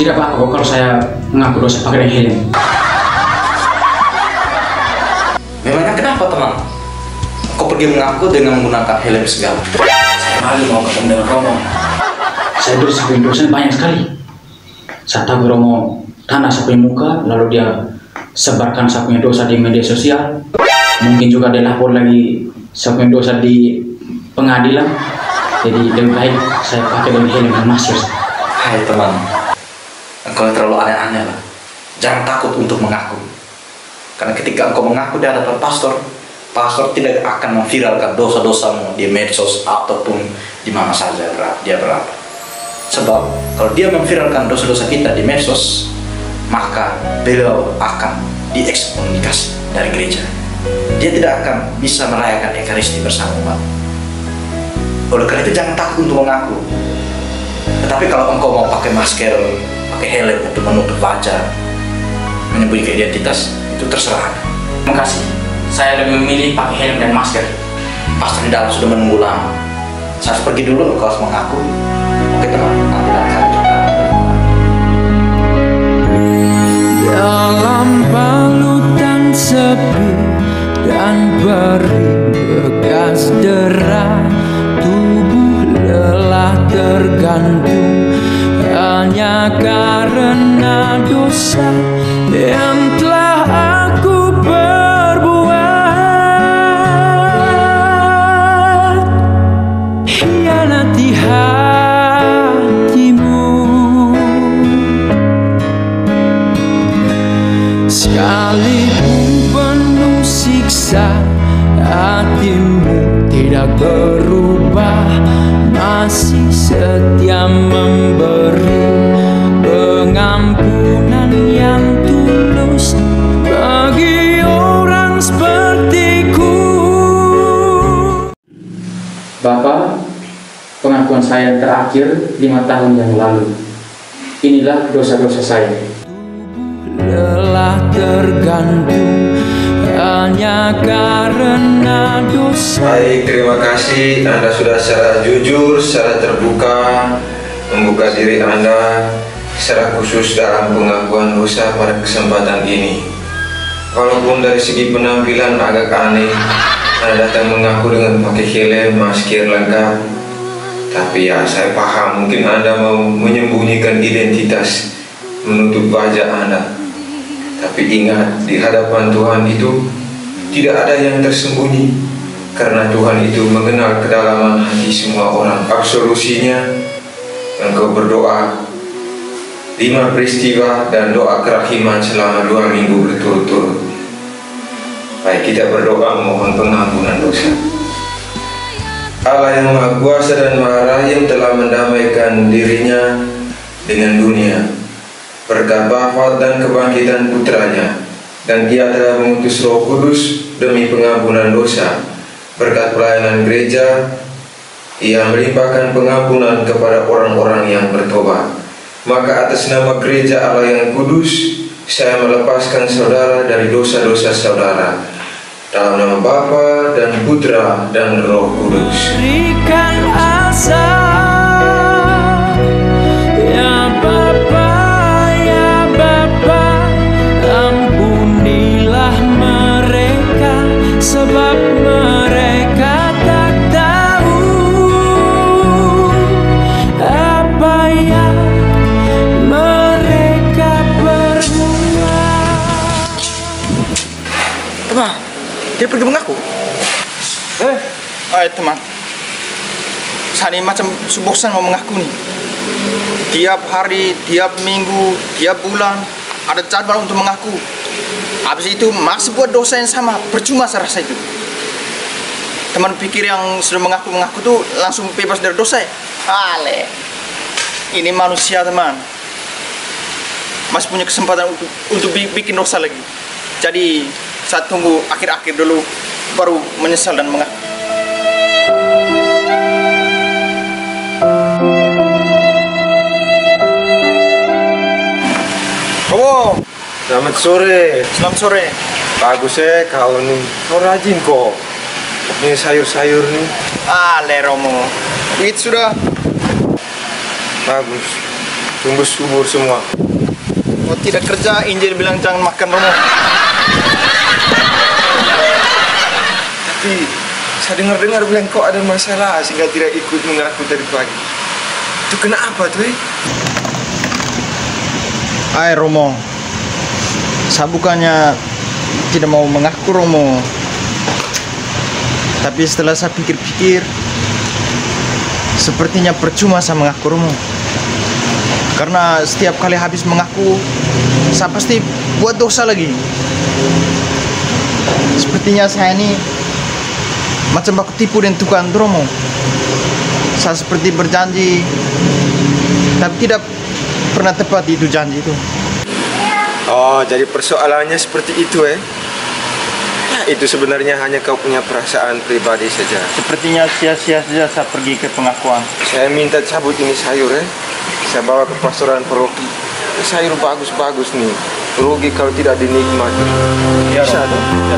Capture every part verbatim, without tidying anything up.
Tidak apa-apa kok kalau saya mengaku dosa pakai helm. Memangnya kenapa teman? Kau pergi mengaku dengan menggunakan helm segala? Saya malu mau ketemu dengan Romo. Saya dosa dosa banyak sekali. Saya tahu Romo tanah sapu muka, lalu dia sebarkan sapunya dosa di media sosial. Mungkin juga dia lapor lagi sapunya dosa di pengadilan. Jadi lebih baik saya pakai dengan helm dan masker. Hai teman, engkau terlalu aneh-aneh lah. Jangan takut untuk mengaku. Karena ketika engkau mengaku di hadapan pastor, pastor tidak akan memviralkan dosa-dosamu di medsos ataupun di mana saja dia berada. Sebab kalau dia memviralkan dosa-dosa kita di medsos, maka beliau akan diekskomunikasi dari gereja. Dia tidak akan bisa merayakan Ekaristi bersama Umat. Oleh karena itu jangan takut untuk mengaku. Tetapi kalau engkau mau pakai masker, pakai helm untuk menutup wajah, menyembunyikan identitas, itu terserah. Terima kasih. Saya lebih memilih pakai helm dan masker. Pastor di dalam sudah menunggu lama. Saya harus pergi dulu, engkau harus mengaku. Oke teman, nanti akan kita. Dalam balutan sepi dan beri bekas derah, tubuh lelah tergantung hanya karena dosa yang telah aku perbuat. Hianati hatimu, sekalipun penuh siksa, hatimu tidak berubah, masih setia memberi pengampunan yang tulus bagi orang sepertiku. Bapak, pengakuan saya yang terakhir lima tahun yang lalu. Inilah dosa-dosa saya. Lelah tergantung hanya karena dosa. Baik, terima kasih Anda sudah secara jujur, secara terbuka membuka diri Anda secara khusus dalam pengakuan dosa pada kesempatan ini. Walaupun dari segi penampilan agak aneh, Anda datang mengaku dengan pakai helm, masker lengkap, tapi ya saya paham mungkin Anda mau menyembunyikan identitas, menutup wajah Anda. Tapi ingat, di hadapan Tuhan itu tidak ada yang tersembunyi, karena Tuhan itu mengenal kedalaman hati semua orang. Absolusinya, engkau berdoa lima peristiwa dan doa kerahiman selama dua minggu berturut-turut. Baik, kita berdoa mohon pengampunan dosa. Allah yang Maha Kuasa dan Maha Rahim telah mendamaikan dirinya dengan dunia berkat wafat dan kebangkitan putranya, dan Dia telah mengutus Roh Kudus demi pengampunan dosa. Berkat pelayanan gereja, Ia melimpahkan pengampunan kepada orang-orang yang bertobat. Maka atas nama gereja Allah yang kudus, saya melepaskan saudara dari dosa-dosa saudara. Dalam nama Bapa dan Putra dan Roh Kudus. Berikan asa, ya Bapa, ya Bapa, ampunilah mereka, sebab mereka tak tahu apa yang mereka perbuat. Teman, dia pergi mengaku. Eh, hai teman. Saya ini macam bosan mau mengaku nih. Tiap hari, tiap minggu, tiap bulan ada jadwal untuk mengaku. Habis itu masih buat dosa yang sama, percuma saya rasa itu. Teman pikir yang sudah mengaku-mengaku tuh langsung bebas dari dosa ya? Ale, ini manusia teman, masih punya kesempatan untuk, untuk bikin dosa lagi. Jadi saya tunggu akhir-akhir dulu, baru menyesal dan mengaku. Romo, Selamat sore. selamat sore. Bagus ya kau nih. Kau rajin kok. Ini sayur-sayur nih. Ale Romo, duit sudah. Bagus. tumbuh subur semua. Oh tidak kerja, Injil bilang jangan makan Romo. Tapi saya dengar-dengar bilang kok ada masalah sehingga tidak ikut mengaku dari pagi. Itu kenapa tuh? Eh? Hai Romo, saya bukannya tidak mau mengaku Romo, tapi setelah saya pikir-pikir, sepertinya percuma saya mengaku Romo. Karena setiap kali habis mengaku, saya pasti buat dosa lagi. Sepertinya saya ini macam baku tipu dan tukang Romo. Saya seperti berjanji, tapi tidak pernah tepat itu janji itu. Oh, jadi persoalannya seperti itu eh? Ya, itu sebenarnya hanya kau punya perasaan pribadi saja. Sepertinya sia-sia saja saya pergi ke pengakuan. Saya minta cabut ini sayur eh. Saya bawa ke pastoran paroki. Sayur bagus-bagus nih. Rugi kalau tidak dinikmati. Ya, bisa dong. Ya.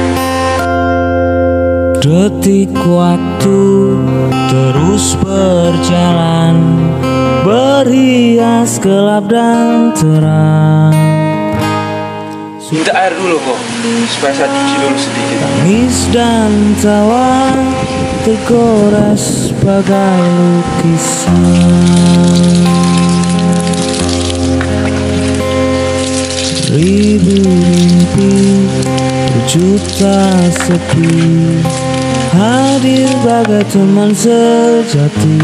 Detik waktu terus berjalan, berhias gelap dan terang. Minta air dulu kok, supaya saya cuci dulu sedikit. Tangis dan tawa tergores bagai lukisan. Ribu mimpi, berjuta sepi, hadir bagai teman sejati.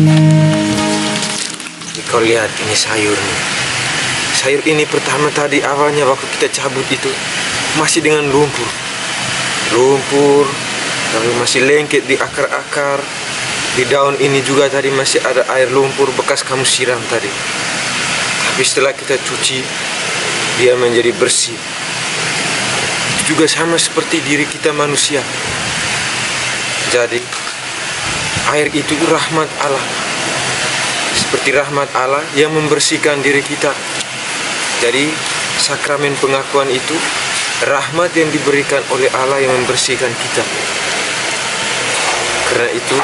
Kau lihat ini sayur nih. Sayur ini pertama tadi awalnya waktu kita cabut itu masih dengan lumpur. Lumpur, lalu masih lengket di akar-akar. Di daun ini juga tadi masih ada air lumpur bekas kamu siram tadi. Tapi setelah kita cuci, dia menjadi bersih. Itu juga sama seperti diri kita manusia. Jadi, air itu rahmat Allah. Seperti rahmat Allah yang membersihkan diri kita. Jadi, sakramen pengakuan itu rahmat yang diberikan oleh Allah yang membersihkan kita. Karena itu,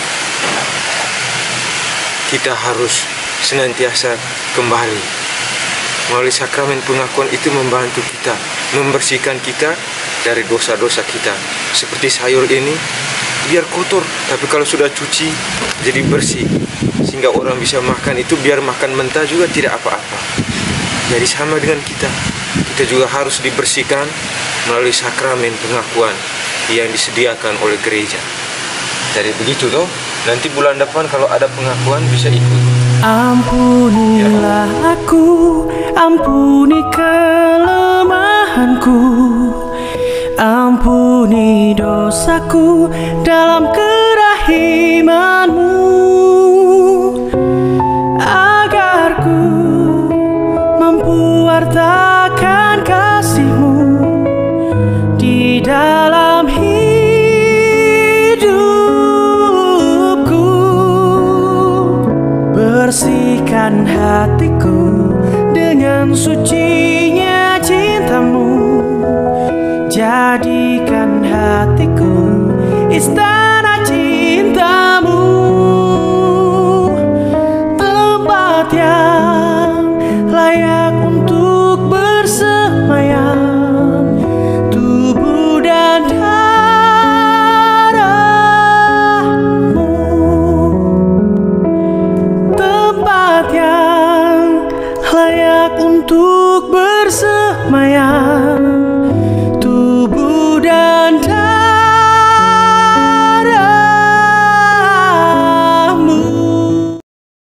kita harus senantiasa kembali. Melalui sakramen pengakuan itu membantu kita, membersihkan kita dari dosa-dosa kita. Seperti sayur ini, biar kotor, tapi kalau sudah cuci, jadi bersih. Sehingga orang bisa makan itu, biar makan mentah juga tidak apa-apa. Jadi sama dengan kita, kita juga harus dibersihkan melalui sakramen pengakuan yang disediakan oleh gereja. Jadi begitu toh, nanti bulan depan kalau ada pengakuan bisa ikut. Ampunilah aku, ampuni kelemahanku, ampuni dosaku dalam kerahiman-Mu, agar ku mampu wartakan kasih-Mu di dalam hidupku. Bersihkan hatiku dengan sucinya cinta-Mu, jadikan hatiku istana cinta-Mu, tempat yang layak untuk bersemayam tubuh dan darah-Mu, tempat yang layak untuk bersemayam